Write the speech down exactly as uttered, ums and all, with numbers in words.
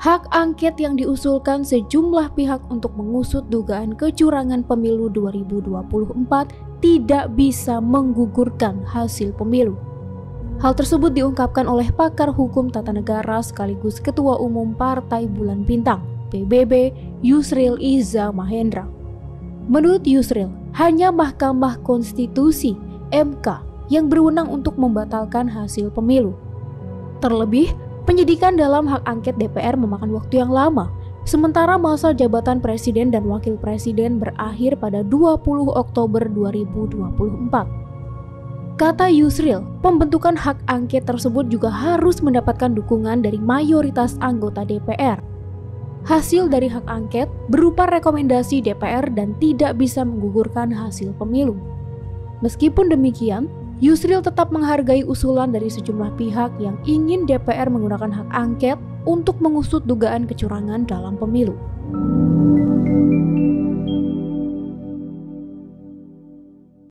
Hak angket yang diusulkan sejumlah pihak untuk mengusut dugaan kecurangan pemilu dua ribu dua puluh empat tidak bisa menggugurkan hasil pemilu. Hal tersebut diungkapkan oleh pakar hukum tata negara sekaligus Ketua Umum Partai Bulan Bintang, P B B, Yusril Iza Mahendra. Menurut Yusril, hanya Mahkamah Konstitusi M K yang berwenang untuk membatalkan hasil pemilu. Terlebih, penyidikan dalam hak angket D P R memakan waktu yang lama, sementara masa jabatan Presiden dan Wakil Presiden berakhir pada dua puluh Oktober dua ribu dua puluh empat. Kata Yusril, pembentukan hak angket tersebut juga harus mendapatkan dukungan dari mayoritas anggota D P R. Hasil dari hak angket berupa rekomendasi D P R dan tidak bisa menggugurkan hasil pemilu. Meskipun demikian, Yusril tetap menghargai usulan dari sejumlah pihak yang ingin D P R menggunakan hak angket untuk mengusut dugaan kecurangan dalam pemilu.